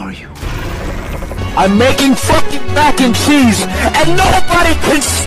are you? I'm making fucking mac and cheese, and nobody can